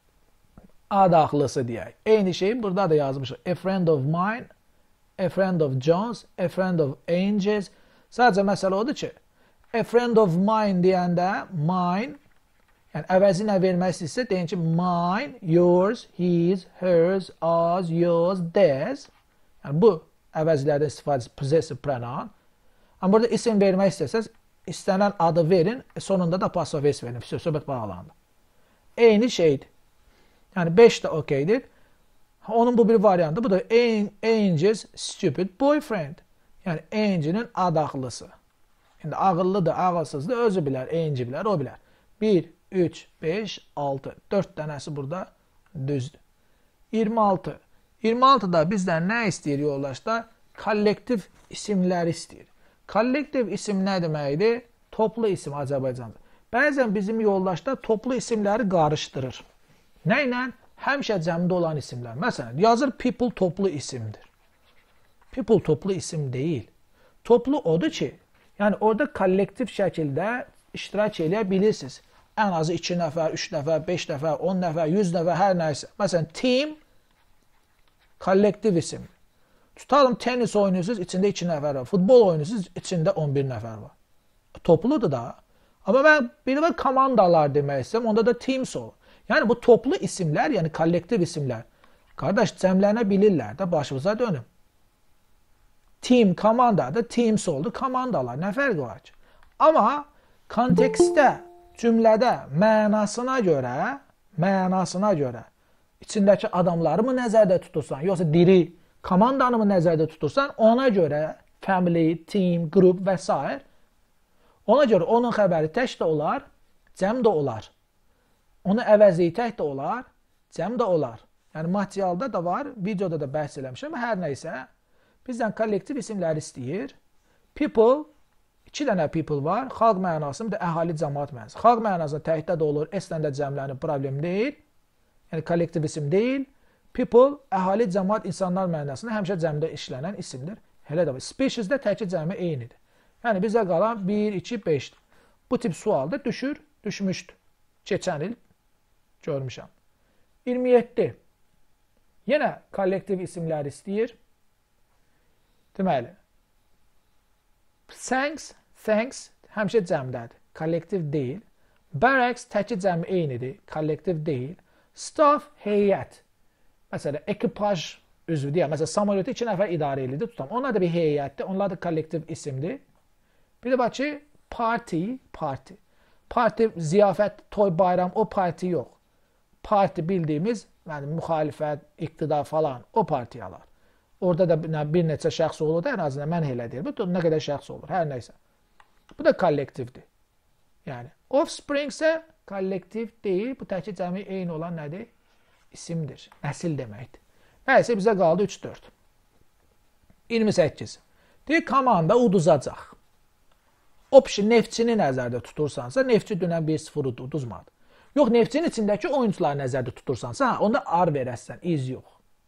Adaqlısı deyək. Eyni şeyi burada da yazmışıq. A friend of mine, a friend of John's, a friend of Ange's. Sadəcə məsələ odur ki, a friend of mine deyəndə, mine, yəni əvəzinə vermək istəyirsə, deyin ki, mine, yours, his, hers, ours, yours, theirs. Yəni bu əvəzlərdə istifadəsi possessive pronoun. Amma burada isim vermək istəsəz, istənilən adı verin, sonunda da apostrof S verin. Söhbət bağlandı. Eyni şeydir. Yəni 5 də okeydir. Onun bu bir variantı. Bu da Ange's stupid boyfriend. Yəni Ange'nin adaqlısı. İndi ağıllıdır, ağılsızdır, özü bilər, Ange bilər, o bilər. 1, 3, 5, 6. 4 dənəsi burada düzdür. 26. 26-da bizdən nə istəyir yoldaşlar? Kollektiv isimləri istəyir. Kollektiv isim nə deməkdir? Toplu isim Azərbaycanda. Bəzən bizim yoldaşlar toplu isimləri qarışdırır. Nə ilə? Həmişə cəmdə olan isimlər. Məsələn, yazır people toplu isimdir. People toplu isim deyil. Toplu odur ki, yəni orada kollektiv şəkildə iştirak eləyə bilirsiniz. Ən azı 2 nəfər, 3 nəfər, 5 nəfər, 10 nəfər, 100 nəfər, hər nəysə. Məsələn, team kollektiv isim. Tutalım, tenis oynuyorsunuz, içində 2 nəfər var. Futbol oynuyorsunuz, içində 11 nəfər var. Topludur da. Amma mən bir də komandalar demək istəyirəm, onda da teams olur. Yəni bu toplu isimlər, yəni kollektiv isimlər. Qardaş, cəmlənə bilirlər də, başımıza dönüm. Team, komandadır, teams oldu, komandalar. Nə fərqi var ki? Amma kontekstdə, cümlədə mənasına görə içindəki adamları mı nəzərdə tutursan, yoxsa diri komandanı mı nəzərdə tutursan, ona görə family, team, group və s. Ona görə onun xəbəri tək də olar, cəm də olar. Onu əvəzliyi tək də olar, cəm də olar. Yəni materialda da var, videoda da bəhs eləmişəm, hər nəysə. Bizdən kollektiv isimləri istəyir. People, 2 dənə people var. Xalq mənası, bir də əhali cəmaat mənası. Xalq mənası təkdə də olur, S-dən də cəmlənir, problem deyil. Yəni kollektiv isim deyil. People, əhali, cəmaat, insanlar mənasında həmişə cəmdə işlənən isimdir. Elə də var. Speciesdə təkcə cəmi eynidir. Yəni bizə qalan 1, 2, 5-dir. Bu tip sualda düşmüşdü. Keçən il görmüşəm. 27. Yenə kollektiv isimlər istəyir. Deməli, thanks həmişə cəmdədir. Kollektiv deyil. Barracks təki cəmi eynidir. Kollektiv deyil. Staff, heyət. Məsələn, ekipaj üzvü deyək. Məsələn, samolyotda 2 nəfər idarə edilir, tutam. Onlar da bir heyətdir. Onlar da kollektiv isimdir. Bir də bax ki, parti. Parti, ziyafət, toy, bayram, o parti yox. Parti bildiyimiz, yəni müxalifət, iqtidar falan, o partiyalar. Orada da bir neçə şəxs olur da, ən azından mən elə deyil. Bu nə qədər şəxs olur, hər nəysə. Bu da kollektivdir. Yəni, offspring isə kollektiv deyil, bu təki cəmi eyni olan nədir? İsimdir, nəsil deməkdir. Nəysə, bizə qaldı 3-4. 28. Deyir, komanda uduzacaq. Option neftçini nəzərdə tutursansa, neftçi dünən 1-0 uduzmadı. Yox, neftçinin içindəki oyuncuları nəzərdə tutursansa, onda ar verəsən, iz yox.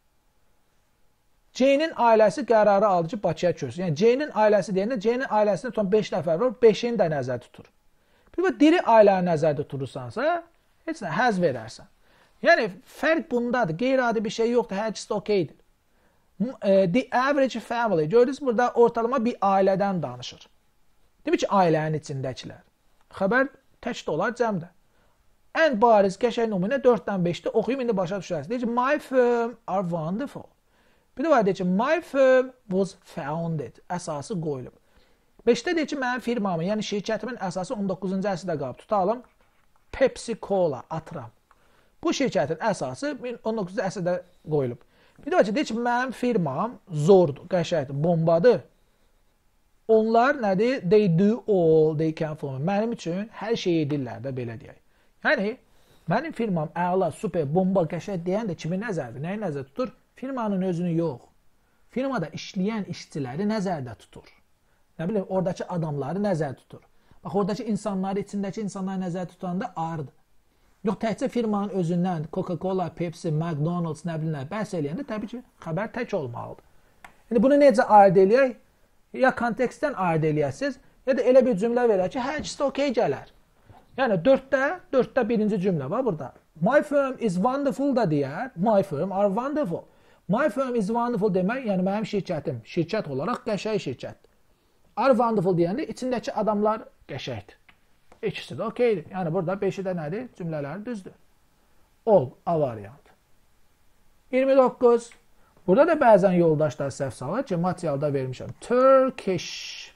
C-nin ailəsi qərarı aldı ki, Bakıya köçsün. Yəni, C-nin ailəsi deyəndə, C-nin ailəsində tam 5 nəfər var, 5-ini də nəzərdə tutur. Bir diri ailəni nəzərdə tutursansa, heç nə, həz verərsən. Yəni, fərq bundadır. Qeyri-adi bir şey yoxdur, hər ikisi okeydir. The average family, gördünüz, burada ortalama bir ailədən danışır. Demək ki, ailənin içindəkilər. Xəbər tək də olar, cəmdə. Ən bariz, qəşəng nümunə 4-dən 5-də oxuyum, indi başa düşərsiniz. Deyir ki, my firm are wonderful. Bir də var, deyir ki, my firm was founded. Əsası qoyulub. 5-də deyir ki, mənim firmamın, yəni şirkətimin əsası 19-cu əsrdə qalıb. Tutalım, Pepsi Cola, atıram. Bu şirkətin əsası 19-cu əsrdə qoyulub. Bir də var ki, deyir ki, mənim firmam zordur, qəşəkdir, bombadır. Onlar nədir? They do all they can for me. Mənim üçün hər şey edirlər də, belə deyək. Yəni, mənim firmam əla, super, bomba, qəşək deyən də kimi nəzərdir? Nəyi nəzərdə tutur? Firmanın özünü yox. Firmada işləyən işçiləri nəzərdə tutur. Nə bilim, oradakı adamları nəzərdə tutur. Bax, oradakı insanları, içindəki insanları nəzərdə tutanda ardır. Yox, təkcə firmanın özündən Coca-Cola, Pepsi, McDonald's, nə bilim, bəhs eləyəndə təbii ki, xəbər tək olmalıdır. İndi bunu necə ayırt eləyək? Ya kontekstdən ayırt eləyəsiniz, ya da elə bir cümlə verək ki, hər ikisi okey gələr. Yəni, 4-də birinci cümlə var burada. My firm is wonderful da deyər. My firm are wonderful. My firm is wonderful demək, yəni mənim şirkətim, şirkət olaraq qəşəng şirkətdir. Are wonderful deyəndə içindəki adamlar qəşəkdir. İkisi də okeydir. Yəni, burada 5-i də nədir? Cümlələri düzdür. Ol, A variantı. 29. Burada da bəzən yoldaşlar səhv salır ki, materialda vermişəm. Turkish.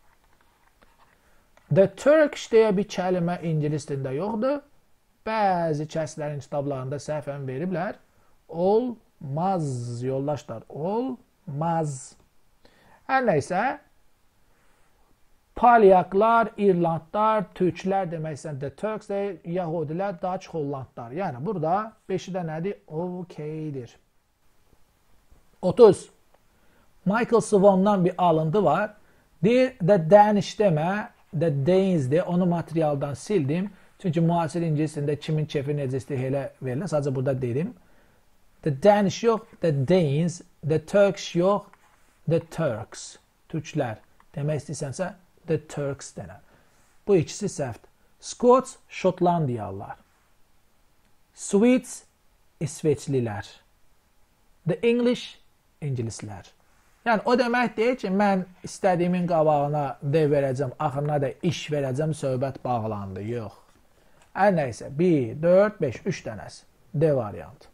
The Turkish deyə bir kəlmə ingilis dilində yoxdur. Bəzi kəslərin kitablarında səhvən veriblər. Olmaz, yoldaşlar. Olmaz. Hər nəysə, Polyaklar, İrlandlar, Türklər deməksən, The Turks deyil, Yahudilər, Dutch, Hollandlar. Yəni, burada 5-i də nədir? Okeydir. 30. Michael Swan'dan bir alıntı var. Deyir, The Danish demə, The Danes'dir. Onu materialdan sildim. Çünki müasir ingilisində kimin kefi necə istəyir elə verilir. Sadəcə burada dedim. The Danish yox, The Danes. The Turks yox, The Turks. Türklər. Demək istəyirsənsə, The Turks denər. Bu ikisi səhvdir. Scots, Şotlandiyalılar. Swedes, İsveçlilər. The English, İngilislər. Yəni, o demək deyil ki, mən istədiyimin qabağına dev verəcəm, axırına da iş verəcəm, söhbət bağlandı. Yox. Hər nəysə, 1, 4, 5, 3 dənəsi. D variantı.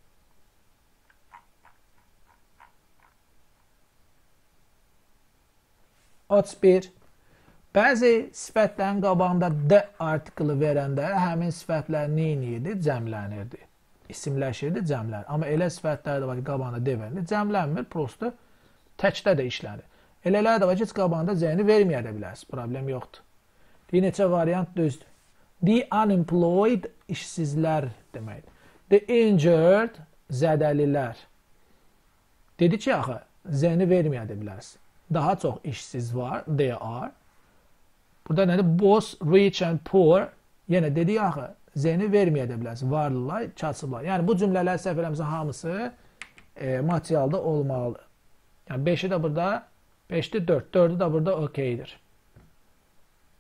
Bir. Bəzi sifətlərin qabağında D artiklı verəndə həmin sifətlər neyiniydi? Cəmlənirdi. İsimləşirdi, cəmlənir. Amma elə sifətlər də var ki, qabağında D verilir. Cəmlənmir, prosto təkdə də işlənir. Elələr də var ki, qabağında C-ni verməyə də bilərsiniz. Problem yoxdur. Bir neçə variant düzdür. The unemployed, işsizlər deməkdir. The injured, zədəlilər. Dedi ki, axı, Z-ni verməyə də bilərsiniz. Daha çox işsiz var, they are. Burada nədir? Both rich and poor. Yenə dedik axı, Z-ni verməyə də bilərsiniz. Varlılar, kasıblar. Yəni, bu cümlələr səhv eləmişsə hamısı materialda olmalıdır. Yəni, 5-i də burada, 5-də 4, 4-ü də burada okeydir.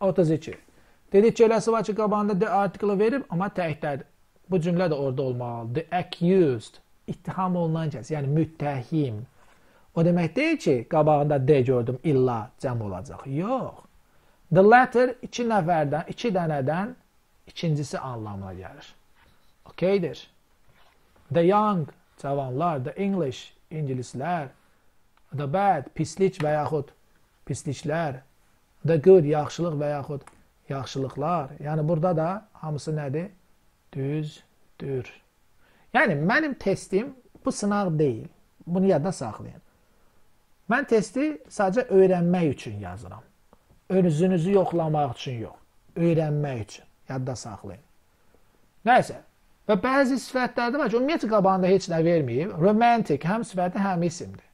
32. Dedik ki, eləsi var ki, qabağında the article verib, amma təkdədir. Bu cümlə də orada olmalı. The accused, ittiham olunan kəs, yəni müttəhim. O demək deyil ki, qabağında de gördüm, illa cəm olacaq. Yox. The latter iki nəfərdən, iki dənədən ikincisi anlamına gəlir. Okeydir. The young, cavanlar, the English, ingilislər, the bad, pislik və yaxud pisliklər, the good, yaxşılıq və yaxud yaxşılıqlar. Yəni burada da hamısı nədir? Düzdür. Yəni mənim testim bu sınaq deyil. Bunu yadda saxlayın. Mən testi sadəcə öyrənmək üçün yazıram. Özünüzü yoxlamaq üçün yox. Öyrənmək üçün. Yadda saxlayın. Nəysə. Və bəzi sifətlərdə var ki, ümumiyyətlə qabağında heç nə verməyib. Romantik həm sifəti, həm isimdir.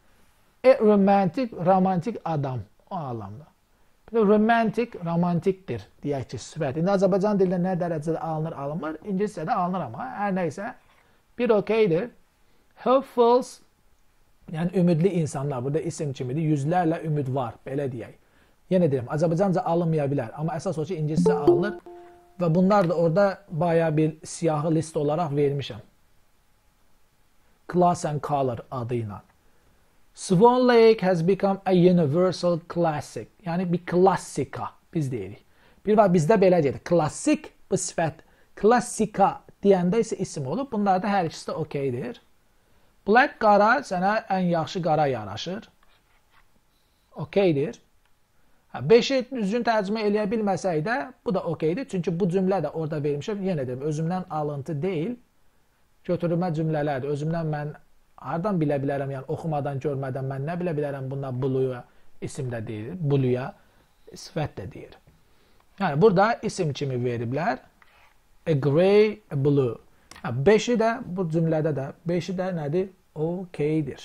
Romantik adam. O anlamda. Bir də romantik, romantikdir deyək ki, sifət. İndi Azərbaycan dilində nə dərəcədə alınır, alınmır. İngiliscədə alınır amma. Hər nəysə. Bir okeydir. Hopefuls, yəni ümidli insanlar, burada isim kimidir, yüzlərlə ümid var, belə deyək. Yenə deyirəm, Azərbaycanca alınmaya bilər, amma əsas o ki, ingiliscə alınır və bunlar da orada bayağı bir siyahı list olaraq vermişəm. Class and Color adı ilə. Swan Lake has become a universal classic, yəni bir klassika, biz deyirik. Bir var bizdə belə deyir, klassik bu sifət, klassika deyəndə isə isim olub, bunlar da hər ikisi də okeydir. Black qara sənə ən yaxşı qara yaraşır. Okeydir. 5-i düzgün tərcümə eləyə bilməsək də bu da okeydir. Çünki bu cümlə də orada vermişəm. Yenə deyim, özümdən alıntı deyil. Götürülmə cümlələrdir. Özümdən mən hardan bilə bilərəm, yəni oxumadan, görmədən mən nə bilə bilərəm, bunlar blue'ya isim də deyir. Blue'ya sifət də deyir. Yəni burada isim kimi veriblər. A grey, a blue. 5-i də bu cümlədə də 5-i də nədir? Okeydir.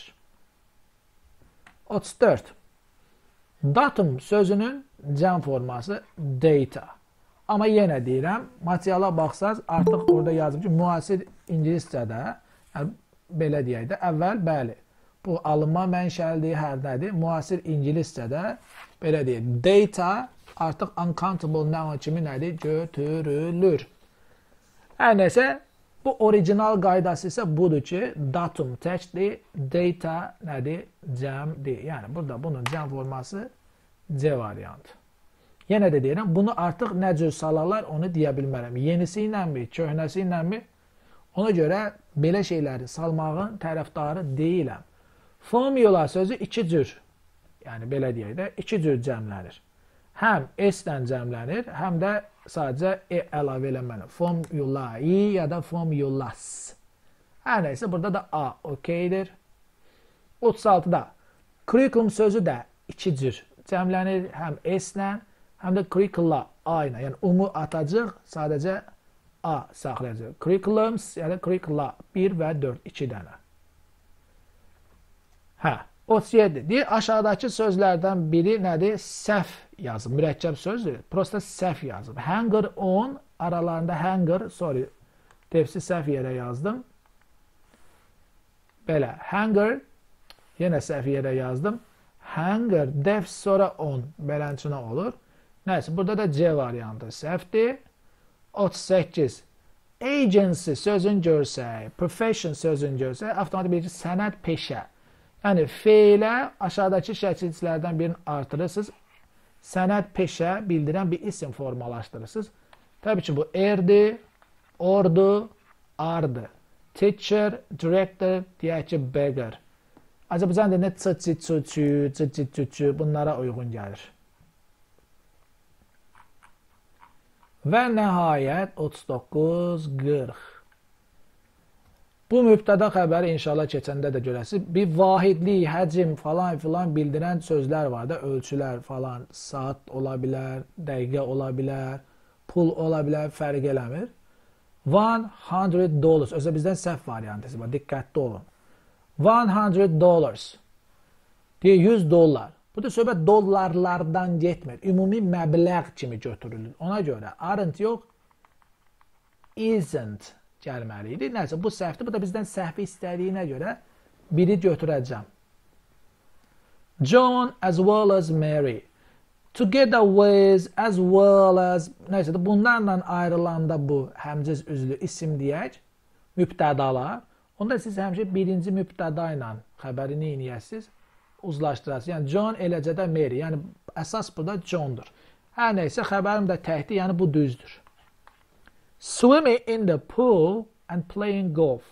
34. Datum sözünün cəm forması data. Amma yenə deyirəm, materiala baxsaz artıq orada yazıb ki, müasir ingiliscədə, yəni belə deyək də, əvvəl bəli. Bu alınma mənşəlidir, hər nədir? Müasir ingiliscədə belə deyək. Data artıq uncountable noun kimi nədir? Götürülür. Hər nəsə, bu orijinal qaydası isə budur ki, datum təkdir, data nədir? Cəmdir. Yəni, burada bunun cəm forması C variantı. Yenə də deyirəm, bunu artıq nə cür salarlar, onu deyə bilmərəm. Yenisi ilə mi, köhnəsi ilə mi? Ona görə belə şeyləri salmağın tərəfdarı deyiləm. Formula sözü iki cür, yəni belə deyək də, iki cür cəmlənir. Həm S-lə cəmlənir, həm də sadəcə E əlavə eləməni. Formulai ya da formulas. Hər nəysə, burada da A okeydir. 36-da curriculum sözü də iki cür cəmlənir. Həm S-lə, həm də curricula A ilə. Yəni, umu atacaq, sadəcə A saxlayacaq. Curriculums ya da curricula 1 və 4, 2 dənə. Hə. 37. Deyir, aşağıdakı sözlərdən biri nədir? Səhv yazıb. Mürəkkəb sözdür. Prosta səhv yazıb. Hanger on, aralarında hanger, defsi səhv yerə yazdım. Belə, hanger, yenə səhv yerə yazdım. Hanger, def sonra on, belənçina olur. Nəysə, burada da C variantı səhvdir. 38. Agency sözün görsək, profession sözün görsək, avtomatik bir sənət peşə. Yəni, feilə aşağıdakı şəkilçilərdən birini artırırsınız. Sənət peşə bildirən bir isim formalaşdırırsınız. Təbii ki, bu erdir, ordu, ardı. Teacher, director, deyək ki, beggar. Azərbaycan dilində c-c-c-c, bunlara uyğun gəlir. Və nəhayət 39-40. Bu mübtəda xəbəri inşallah keçəndə də görəsiz. Bir vahidlik, həcm falan filan bildirən sözlər var da, ölçülər falan, saat ola bilər, dəqiqə ola bilər, pul ola bilər, fərq eləmir. $100. Özə bizdən səhv variantı var, diqqətli olun. $100. Deyir, $100. Burada söhbət dollarlardan getmir. Ümumi məbləğ kimi götürülür. Ona görə aren't yox, isn't gəlməli idi. Nəsə, bu səhvdir. Bu da bizdən səhvi istədiyinə görə biri götürəcəm. John as well as Mary. Together with, as well as, neyse de bunlarla ayrılanda bu həmciz üzlü isim deyək, mübtədalar. Onda siz həmişə birinci mübtəda ilə xəbəri neyniyəsiz? Uzlaşdırasınız. Yəni John eləcə də Mary. Yəni əsas burada John'dur. Hər neysə xəbərim də təkdir, yəni bu düzdür. Swimming in the pool and playing golf.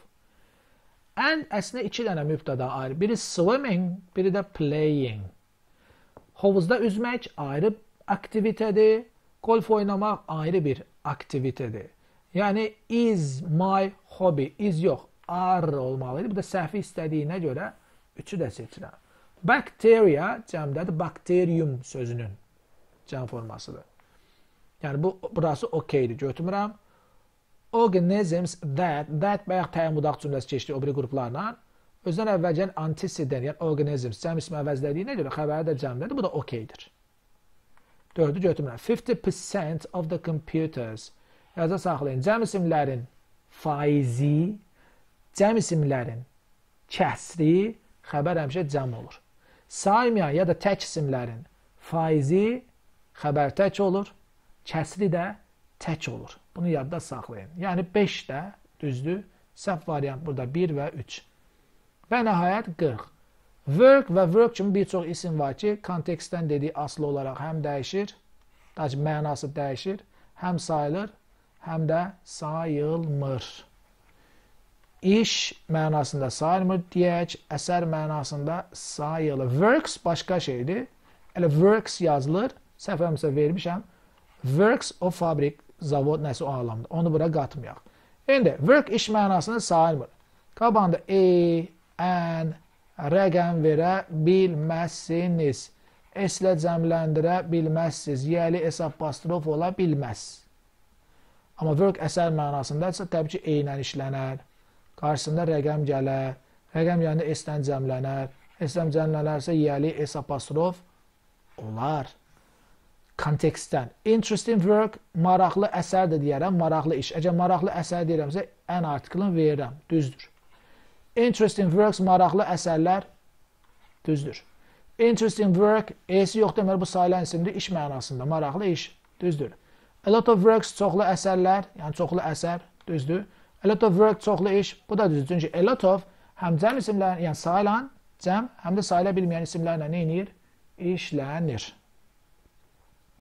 Ən əslində iki dənə mübtəda ayrı. Biri swimming, biri də playing. Hovuzda üzmək ayrı aktivitedir, golf oynamaq ayrı bir aktivitedir. Yəni is my hobby, is yox, are olmalıydı. Bu da səhvi istədiyinə görə üçü də seçirəm. Bacteria cəmdədir, bakterium sözünün cəm formasıdır. Yəni burası okeydir, götürmürəm. Organisms that bayaq təyəmmüdaq cümləsi keçdi o biri qruplarla. Özdən əvvəlcən antecedent, yəni organisms, cəm ismi əvəzlədiyinə görə xəbəri də cəmdədir, bu da okeydir. 4-ü götürmürəm. 50% of the computers. Yaza saxlayın. Cəm isimlərin faizi, cəm isimlərin kəsri, xəbər həmişə cəm olur. Saymayan ya da tək isimlərin faizi, xəbər tək olur, kəsri də tək olur. Bunu yadda saxlayın. Yəni 5 də düzdür. Səhv variant burada 1 və 3. Və nəhayət 40. Work və work kimi bir çox isim var ki, kontekstdən dediyi aslı olaraq həm dəyişir, mənası dəyişir, həm sayılır, həm də sayılmır. İş mənasında sayılmır deyək, əsər mənasında sayılır. Works başqa şeydir. Elə works yazılır, səhvəmsə vermişəm. Works o fabrik, zavod, nəsə o anlamda. Onu bura qatmayaq. İndi, work iş mənasında sayılmır. Qabanda ən rəqəm verə bilməzsiniz. S-lə cəmləndirə bilməzsiniz. Yəli S apostrof ola bilməz. Amma work əsər mənasındaysa təbii ki, eynən işlənər. Qarşısında rəqəm gələr. Rəqəm yəni S-dən cəmlənər. S-dən cəmlənərsə yəli S apostrof olar. Kontekstdən. Interesting work, maraqlı əsərdir deyərəm, maraqlı iş. Əgər maraqlı əsər deyirəmsə, ən artiklını verirəm. Düzdür. Interesting works, maraqlı əsərlər, düzdür. Interesting work, E-si yox deməli, bu sayılan isimdir, iş mənasında, maraqlı iş, düzdür. A lot of works, çoxlu əsərlər, yəni çoxlu əsər, düzdür. A lot of work, çoxlu iş, bu da düzdür. Çünki a lot of həm cəm isimlərin, yəni sayılan, cəm, həm də sayıla bilməyən isimlərlə nə edir? İşlənir.